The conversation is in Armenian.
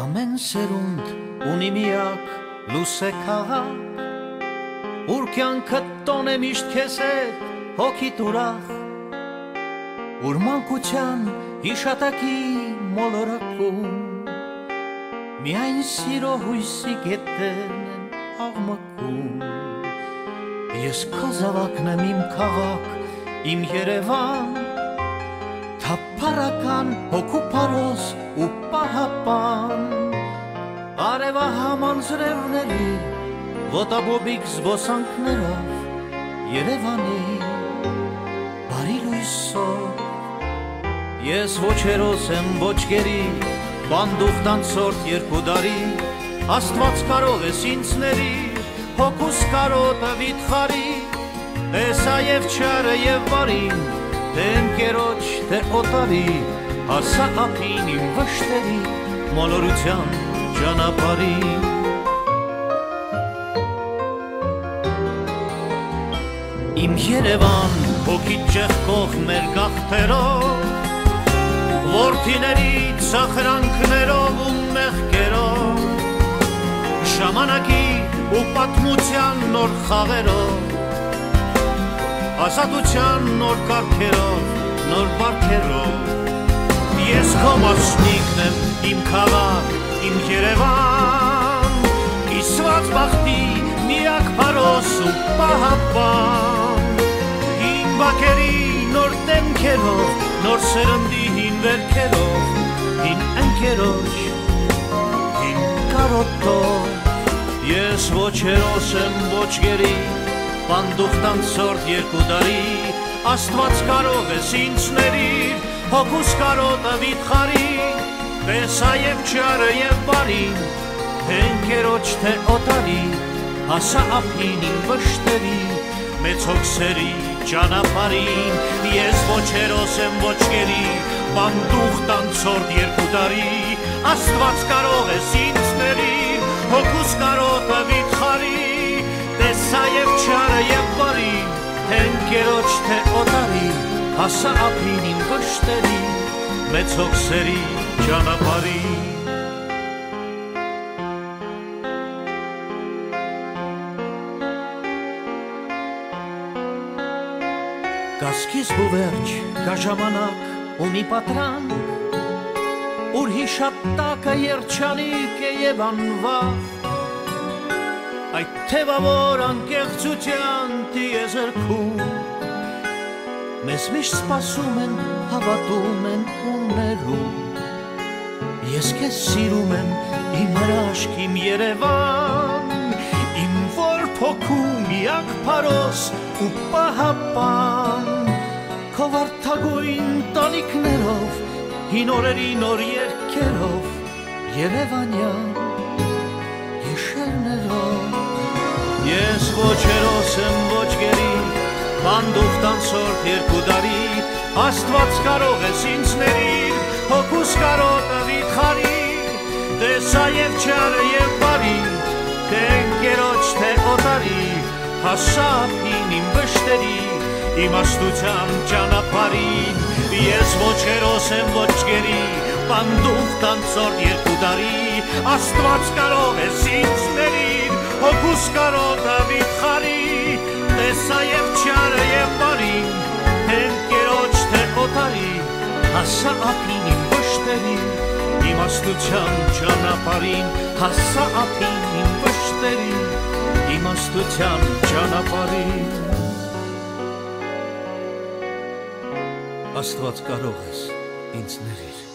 Ամեն սերունդ ունի միակ լուսե քաղաք, ուր կյանքը տոն է միշտ քեզ հետ հոգիդ ուրախ, ուր մանկության հիշատակի մոլորակում միայն սիրո հույսի գետերն են աղմկում։ Ես քո զավակն եմ, իմ քաղաք, իմ Երևան, թափառական հոգու փարոս ու պահապան, արևահամ անձրևների ոտաբոբիկ զբոսանքներով Երևանի բարի լույսով։ Ես ոչ հերոս եմ, ոչ գերի, բանդուխտ անցորդ երկու դարի, Աստված կարող ես ինձ ների, հոգուս կարոտը վիթխարի, տեսա և չարը և բարին, թե ընկերոջ, թե օտարի, հասա ափին իմ վշտերի, մոլորության ճանապարհին։ Իմ Երևան, հոգիդ ճեղքող մեր գաղթերով, որդիների ծախրանքներով ու մեղքերով, ժամանակի ու պատմության նոր խաղերով, ազատության նոր կարգերով, նոր բարքերով, ես քո մասնիկն եմ, իմ քաղաք, իմ Երևան, կիսված բախտի միակ փարոս ու պահապան, հին բակերի նոր դեմքերով, նոր սերնդի հին վերքերով, հին ընկերոջ, հին կարոտով, ես ոչ հերոս եմ, ոչ գերի, բանդուխտ անցորդ երկու դարի, Աստված կարող ես ինձ ների, հոգուս կարոտը վիթխարի, տեսա և չարը և բարին, թե ընկերոջ, թե օտարի, հասա ափին իմ վշտերի, մեծ հոգսերի ճանապարհին, ես ոչ հերոս եմ, ոչ գերի, բանդուխտ անցորդ երկու դարի, Աստված կարող ես ինձ ների, հոգուս կարոտը վիթխարի, տեսա և չարը և բարին, թե ընկերոջ, թե օտարի, հասա ափին իմ վշտերի, մեծ հոգսերի ճանապարհին։ Կա սկիզբ ու վերջ, կա ժամանակ ու մի պատրանք, ուր հիշատակը երջանիկ է և անվախ, այդ թևավոր անկեղծության տիեզերքում մեզ միշտ սպասում են, հավատում են ու ներում, ես քեզ սիրում եմ, իմ հրաշք, իմ Երևան, իմ որբ հոգու միակ փարոս ու պահապան, քո վարդագույն տանիքներով, հին օրերի նոր երգերով, Երևանյան գիշերներով, ես ոչ հերոս եմ, ոչ գերի, բանդուխտ անցորդ երկու դարի, Աստված կարող ես ինձ ների, հոգուս կարոտը վիթխարի, տեսա և չարը և բարին, թե ընկերոջ, թե օտարի, հասա ափին իմ վշտերի, իմաստության ճանապարհին, ես ոչ հերոս եմ, ոչ գերի, բանդուխտ անցորդ երկու դարի, Աստված կարող ես ինձ ների, հոգուս կարոտը վիթխարի, տեսա և չարը և բարին, թե ընկերոջ, թե օտարի, հասա ափին իմ վշտերի, իմաստության ճանապարհին, հասա ափին իմ վշտերի, իմաստության ճանապարհին։ Աստված կարող ես ինձ ների։